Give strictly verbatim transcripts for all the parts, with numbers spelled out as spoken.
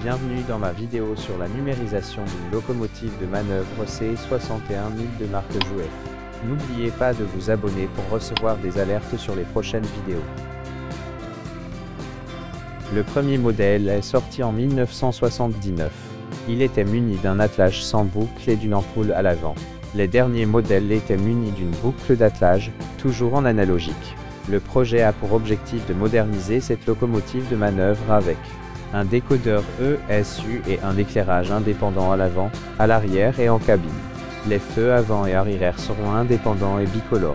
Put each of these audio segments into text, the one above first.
Bienvenue dans ma vidéo sur la numérisation d'une locomotive de manœuvre C soixante et un mille de marque Jouef. N'oubliez pas de vous abonner pour recevoir des alertes sur les prochaines vidéos. Le premier modèle est sorti en mille neuf cent soixante-dix-neuf. Il était muni d'un attelage sans boucle et d'une ampoule à l'avant. Les derniers modèles étaient munis d'une boucle d'attelage, toujours en analogique. Le projet a pour objectif de moderniser cette locomotive de manœuvre avec un décodeur E S U et un éclairage indépendant à l'avant, à l'arrière et en cabine. Les feux avant et arrière seront indépendants et bicolores.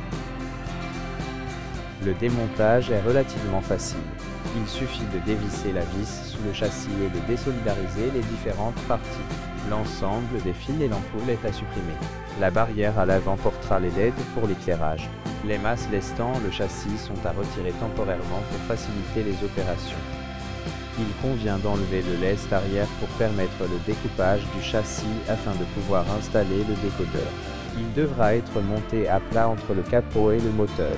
Le démontage est relativement facile. Il suffit de dévisser la vis sous le châssis et de désolidariser les différentes parties. L'ensemble des fils et l'ampoule est à supprimer. La barrière à l'avant portera les L E D pour l'éclairage. Les masses lestant le châssis sont à retirer temporairement pour faciliter les opérations. Il convient d'enlever le lest arrière pour permettre le découpage du châssis afin de pouvoir installer le décodeur. Il devra être monté à plat entre le capot et le moteur.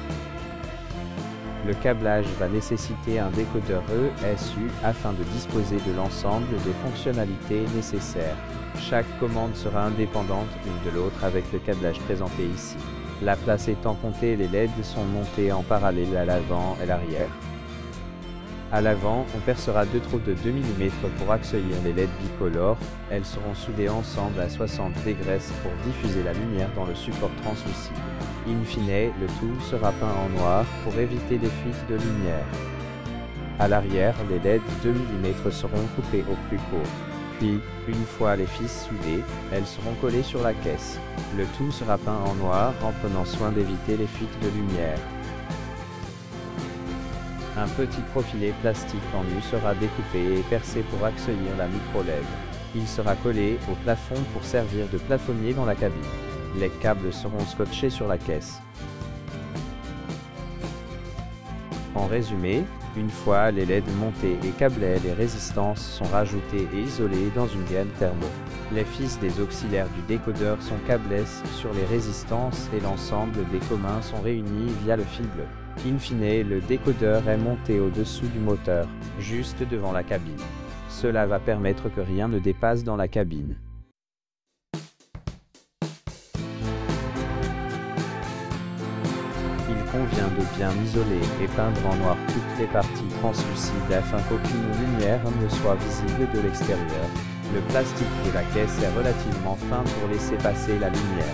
Le câblage va nécessiter un décodeur E S U afin de disposer de l'ensemble des fonctionnalités nécessaires. Chaque commande sera indépendante l'une de l'autre avec le câblage présenté ici. La place étant comptée, les L E D sont montés en parallèle à l'avant et l'arrière. À l'avant, on percera deux trous de deux millimètres pour accueillir les L E D bicolores. Elles seront soudées ensemble à soixante degrés pour diffuser la lumière dans le support translucide. In fine, le tout sera peint en noir pour éviter des fuites de lumière. À l'arrière, les L E D deux millimètres seront coupées au plus court. Puis, une fois les fils soudées, elles seront collées sur la caisse. Le tout sera peint en noir en prenant soin d'éviter les fuites de lumière. Un petit profilé plastique tendu sera découpé et percé pour accueillir la micro-L E D. Il sera collé au plafond pour servir de plafonnier dans la cabine. Les câbles seront scotchés sur la caisse. En résumé, une fois les L E D montés et câblés, les résistances sont rajoutées et isolées dans une gaine thermo. Les fils des auxiliaires du décodeur sont câblés sur les résistances et l'ensemble des communs sont réunis via le fil bleu. In fine, le décodeur est monté au-dessous du moteur, juste devant la cabine. Cela va permettre que rien ne dépasse dans la cabine. Il convient de bien isoler et peindre en noir toutes les parties translucides afin qu'aucune lumière ne soit visible de l'extérieur. Le plastique de la caisse est relativement fin pour laisser passer la lumière.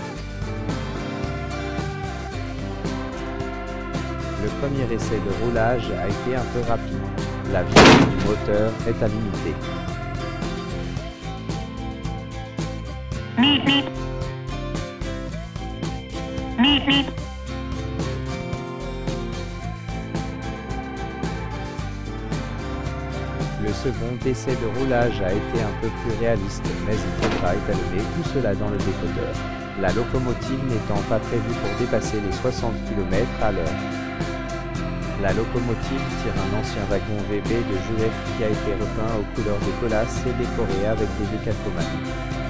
Le premier essai de roulage a été un peu rapide. La vitesse du moteur est à limiter. Le second essai de roulage a été un peu plus réaliste, mais il faudra étalonner tout cela dans le décodeur. La locomotive n'étant pas prévue pour dépasser les soixante kilomètres à l'heure. La locomotive tire un ancien wagon V B de Jouef qui a été repeint aux couleurs de Colas et décoré avec des décalcomaties.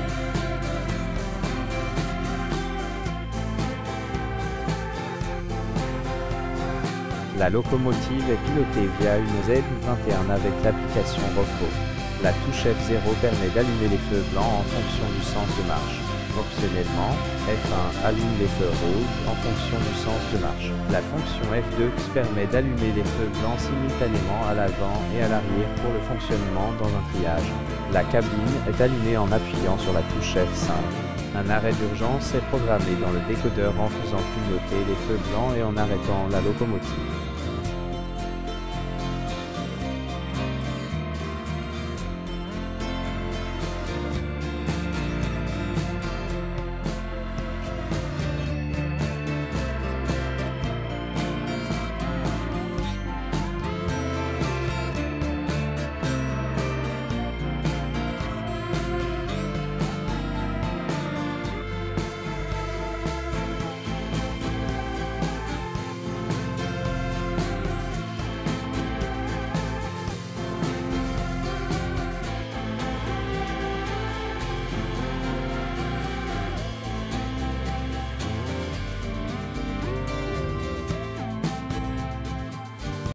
La locomotive est pilotée via une Z vingt et un avec l'application Rockbo. La touche F zéro permet d'allumer les feux blancs en fonction du sens de marche. Optionnellement, F un allume les feux rouges en fonction du sens de marche. La fonction F deux permet d'allumer les feux blancs simultanément à l'avant et à l'arrière pour le fonctionnement dans un triage. La cabine est allumée en appuyant sur la touche F cinq. Un arrêt d'urgence est programmé dans le décodeur en faisant clignoter les feux blancs et en arrêtant la locomotive.